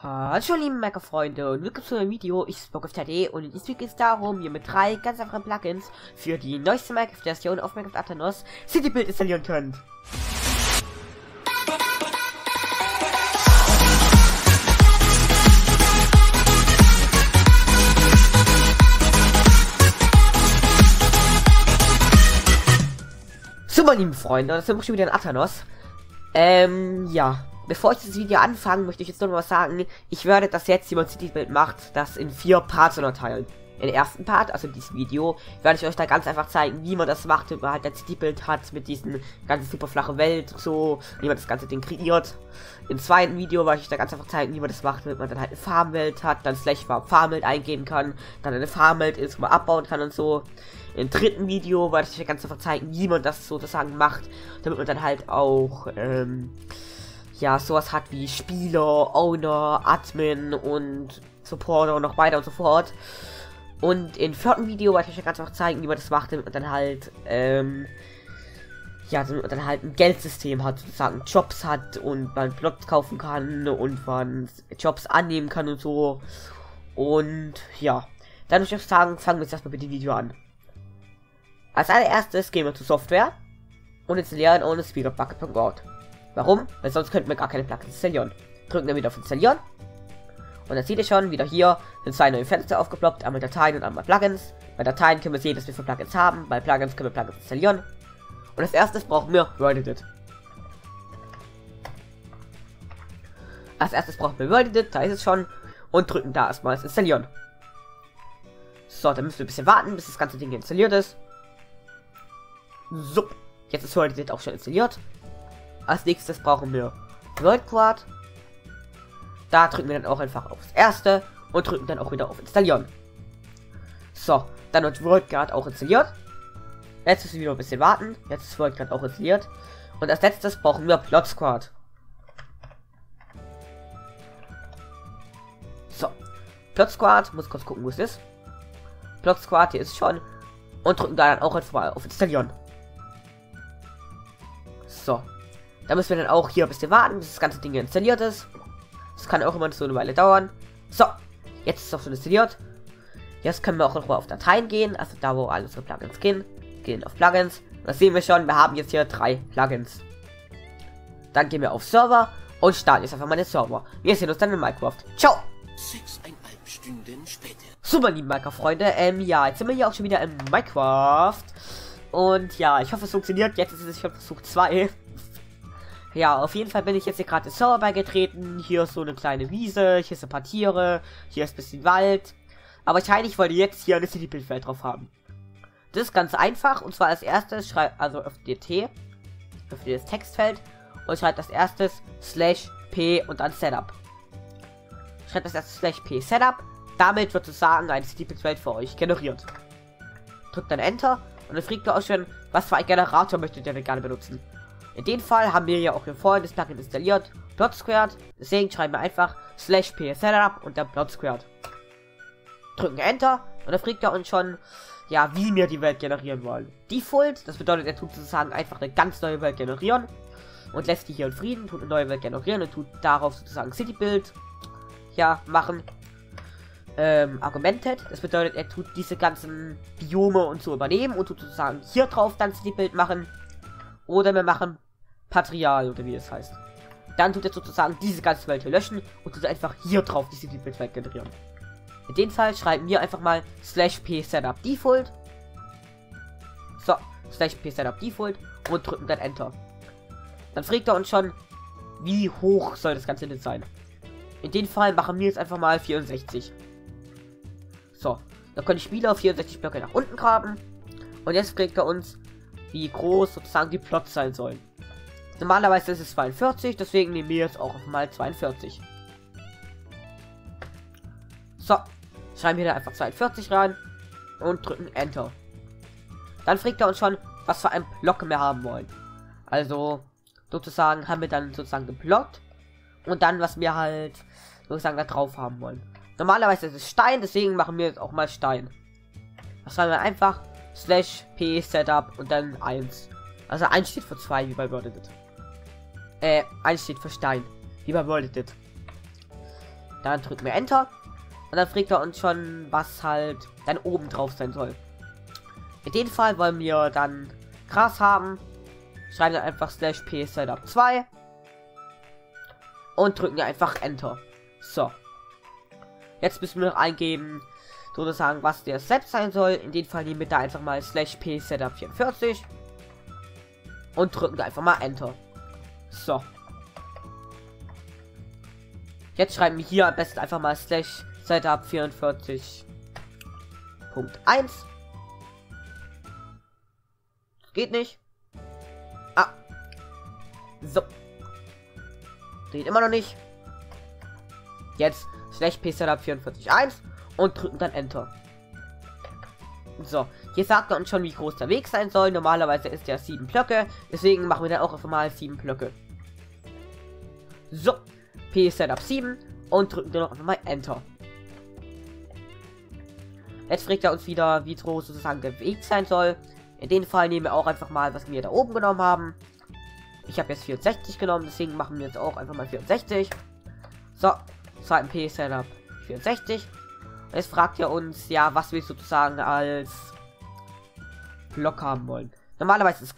Hallo liebe Minecraft-Freunde und willkommen zu einem Video. Ich bin BockofTD und in diesem Video geht es darum, hier mit 3 ganz einfachen Plugins für die neueste Minecraft-Version auf Minecraft Athanos Citybuild installieren könnt. So, meine lieben Freunde, das sind wir schon wieder in Athanos. Ja. Bevor ich das Video anfange, möchte ich jetzt noch was sagen. Ich werde das jetzt, wie man Citybuild macht, das in 4 Parts unterteilen. In den ersten Part, also in diesem Video, werde ich euch da ganz einfach zeigen, wie man das macht, wenn man halt ein Citybuild hat mit diesen ganzen super flache Welt, so, wie man das ganze Ding kreiert. Im zweiten Video werde ich euch da ganz einfach zeigen, wie man das macht, wenn man dann halt eine Farmwelt hat, dann Farmwelt eingeben kann, dann eine Farmwelt ist, wo man abbauen kann und so. Im dritten Video werde ich euch ganz einfach zeigen, wie man das sozusagen macht, damit man dann halt auch, ja, sowas hat wie Spieler, Owner, Admin und Supporter und noch weiter und so fort. Und im vierten Video werde ich euch ganz einfach zeigen, wie man das macht, damit man dann halt, ja, damit man dann halt ein Geldsystem hat, sozusagen Jobs hat und man Plots kaufen kann und man Jobs annehmen kann und so. Und ja, dann würde ich euch sagen, fangen wir jetzt erstmal mit dem Video an. Als allererstes gehen wir zu Software und installieren ohne speedupbucket.org. Warum? Weil sonst könnten wir gar keine Plugins installieren. Drücken wir wieder auf Installieren. Und dann seht ihr schon, wieder hier sind 2 neue Fenster aufgeploppt. Einmal Dateien und einmal Plugins. Bei Dateien können wir sehen, dass wir für Plugins haben. Bei Plugins können wir Plugins installieren. Und als erstes brauchen wir WorldEdit. Als erstes brauchen wir WorldEdit, da ist es schon. Und drücken da erstmal Installieren. So, dann müssen wir ein bisschen warten, bis das ganze Ding installiert ist. So, jetzt ist WorldEdit auch schon installiert. Als nächstes brauchen wir WorldQuad. Da drücken wir dann auch einfach aufs erste und drücken dann auch wieder auf Installieren. So, dann wird WorldQuad auch installiert. Jetzt müssen wir wieder ein bisschen warten. Jetzt ist WorldQuad auch installiert. Und als letztes brauchen wir PlotSquad. So, PlotSquad, muss kurz gucken, wo es ist. PlotSquad, hier ist schon. Und drücken da dann auch einfach auf Installieren. So. Da müssen wir dann auch hier ein bisschen warten, bis das ganze Ding installiert ist. Das kann auch immer so eine Weile dauern. So, jetzt ist es auch schon installiert. Jetzt können wir auch noch mal auf Dateien gehen, also da, wo alle unsere Plugins gehen. Gehen auf Plugins. Und das sehen wir schon, wir haben jetzt hier 3 Plugins. Dann gehen wir auf Server und starten jetzt einfach mal den Server. Wir sehen uns dann in Minecraft. Ciao! 6,5 Stunden später. So, meine lieben Minecraft-Freunde, ja, jetzt sind wir hier auch schon wieder in Minecraft. Und ja, ich hoffe, es funktioniert. Jetzt ist es schon Versuch 2. Ja, auf jeden Fall bin ich jetzt hier gerade den Server beigetreten. Hier ist so eine kleine Wiese, hier ist ein paar Tiere, hier ist ein bisschen Wald. Aber wahrscheinlich wollte ich jetzt hier eine Citybuild-Welt drauf haben. Das ist ganz einfach, und zwar als erstes schreibt, also öffnet T, öffnet das Textfeld und schreibt als erstes /p und dann Setup. Schreibt das erste /p Setup, damit wird sozusagen eine Citybuild-Welt für euch generiert. Drückt dann Enter und dann fragt ihr auch schon, was für ein Generator möchtet ihr denn gerne benutzen. In dem Fall haben wir ja auch hier vorhin das Plugin installiert, PlotSquad, deswegen schreiben wir einfach /p Setup und dann PlotSquad. Drücken Enter und dann fragt er uns schon, ja, wie wir die Welt generieren wollen. Default, das bedeutet, er tut sozusagen einfach eine ganz neue Welt generieren und lässt die hier in Frieden, tut eine neue Welt generieren und tut darauf sozusagen Citybuild, ja, machen. Augmented, das bedeutet, er tut diese ganzen Biome und so übernehmen und tut sozusagen hier drauf dann Citybuild machen. Oder wir machen Patrial, oder wie es heißt. Dann tut er sozusagen diese ganze Welt hier löschen und tut einfach hier drauf die Citybuild-Welt generieren. In dem Fall schreiben wir einfach mal /p Setup Default. So, /p Setup Default und drücken dann Enter. Dann fragt er uns schon, wie hoch soll das Ganze denn sein. In dem Fall machen wir jetzt einfach mal 64. So, dann können die Spieler 64 Blöcke nach unten graben. Und jetzt fragt er uns, wie groß sozusagen die Plots sein sollen. Normalerweise ist es 42, deswegen nehmen wir jetzt auch mal 42. So, schreiben wir da einfach 42 rein und drücken Enter. Dann fragt er uns schon, was für ein Block wir haben wollen. Also, sozusagen haben wir dann sozusagen geblockt und dann, was wir halt sozusagen da drauf haben wollen. Normalerweise ist es Stein, deswegen machen wir jetzt auch mal Stein. Das schreiben wir einfach /p Setup und dann 1. Also 1 steht für 2, wie bei WorldEdit. 1 steht für Stein, wie bei WorldEdit. Dann drücken wir Enter. Und dann fragt er uns schon, was halt dann oben drauf sein soll. In dem Fall wollen wir dann Gras haben. Schreiben dann einfach /p setup 2. Und drücken einfach Enter. So. Jetzt müssen wir noch eingeben, sozusagen, was der Set sein soll. In dem Fall nehmen wir da einfach mal /p setup 44. Und drücken einfach mal Enter. So. Jetzt schreiben wir hier am besten einfach mal /setup 44.1. Geht nicht. Ah. So. Geht immer noch nicht. Jetzt /p setup 44.1 und drücken dann Enter. So, hier sagt er uns schon, wie groß der Weg sein soll. Normalerweise ist der 7 Blöcke. Deswegen machen wir dann auch einfach mal 7 Blöcke. So, p setup 7 und drücken dann noch einfach mal Enter. Jetzt fragt er uns wieder, wie groß sozusagen der Weg sein soll. In dem Fall nehmen wir auch einfach mal, was wir da oben genommen haben. Ich habe jetzt 64 genommen, deswegen machen wir jetzt auch einfach mal 64. So, zweiten p setup 64. Jetzt fragt er uns, ja, was wir sozusagen als Block haben wollen. Normalerweise ist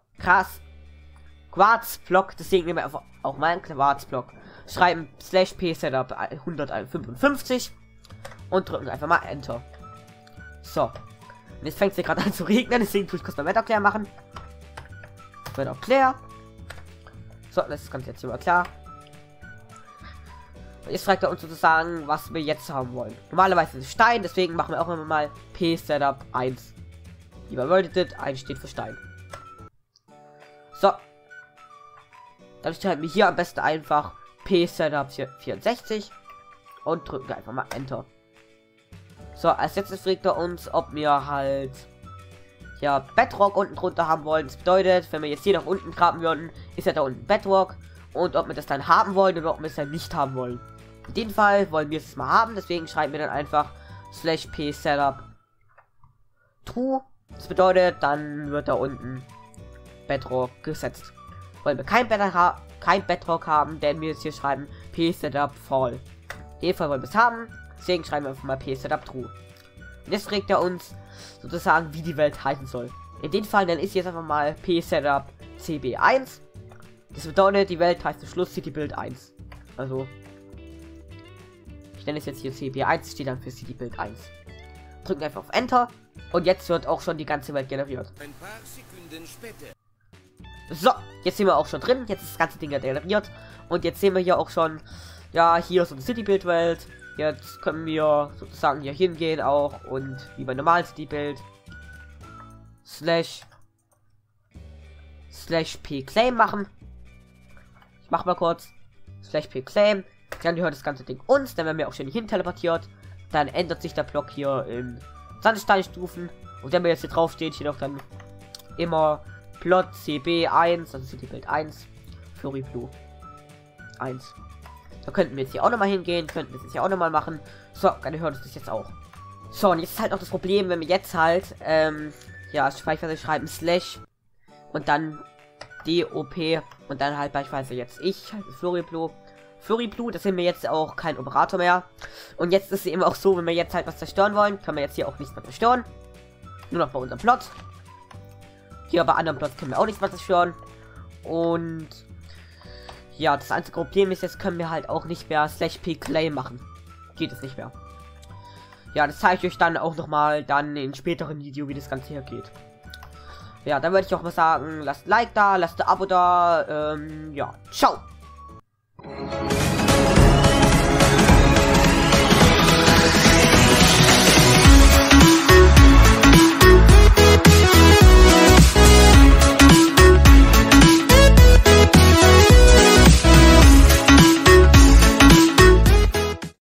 Quarzblock, deswegen nehmen wir einfach auch mal einen Quarzblock. Schreiben /p setup 155 und drücken einfach mal Enter. So. Und jetzt fängt es gerade an zu regnen, deswegen tue ich kurz mal Wetter klar machen. Wetter klar. So, das ist ganz jetzt immer klar. Jetzt fragt er uns sozusagen, was wir jetzt haben wollen. Normalerweise ist es Stein, deswegen machen wir auch immer mal p setup 1. Wie bedeutet, 1 steht für Stein. So. Dann schreiben wir hier am besten einfach p setup 64 und drücken einfach mal Enter. So, als letztes fragt er uns, ob wir halt ja Bedrock unten drunter haben wollen. Das bedeutet, wenn wir jetzt hier nach unten graben würden, ist ja da unten Bedrock. Und ob wir das dann haben wollen oder ob wir es dann nicht haben wollen. In dem Fall wollen wir es mal haben, deswegen schreiben wir dann einfach /p setup true. Das bedeutet, dann wird da unten Bedrock gesetzt. Wollen wir kein Bedrock haben, denn wir jetzt hier schreiben p setup fall. In dem Fall wollen wir es haben, deswegen schreiben wir einfach mal p setup true. Und jetzt fragt er uns sozusagen, wie die Welt heißen soll. In dem Fall dann ist jetzt einfach mal p setup cb1. Das bedeutet, die Welt heißt zum Schluss Citybuild 1. Also, ich nenne es jetzt hier CB1, steht dann für Citybuild 1. Drücken einfach auf Enter und jetzt wird auch schon die ganze Welt generiert. Ein paar Sekunden später. So, jetzt sind wir auch schon drin, jetzt ist das ganze Ding ja generiert und jetzt sehen wir hier auch schon, ja, hier ist unsere Citybuild-Welt. Jetzt können wir sozusagen hier hingehen auch und wie bei normalen Citybuild /p claim machen. Mach mal kurz /p claim, dann gehört das ganze Ding uns, dann werden wir auch schon hin teleportiert, dann ändert sich der Block hier in Sandsteinstufen und wenn wir jetzt hier drauf steht, hier noch dann immer Plot CB1, also Citybuild 1, Floriblu 1. Da könnten wir jetzt hier auch nochmal hingehen, könnten wir das hier auch nochmal machen. So, dann hört es das jetzt auch. So, und jetzt ist halt auch das Problem, wenn wir jetzt halt, ja, schreiben / und dann DOP und dann halt beispielsweise jetzt ich, halt Floriblu, das sind wir jetzt auch kein Operator mehr. Und jetzt ist es eben auch so, wenn wir jetzt halt was zerstören wollen, können wir jetzt hier auch nichts mehr zerstören. Nur noch bei unserem Plot. Hier bei anderen Plots können wir auch nichts mehr zerstören. Und ja, das einzige Problem ist, jetzt können wir halt auch nicht mehr /p claim machen. Geht es nicht mehr. Ja, das zeige ich euch dann auch nochmal dann in späteren Video, wie das Ganze hier geht. Ja, dann würde ich auch mal sagen, lasst ein Like da, lasst ein Abo da, ja, ciao!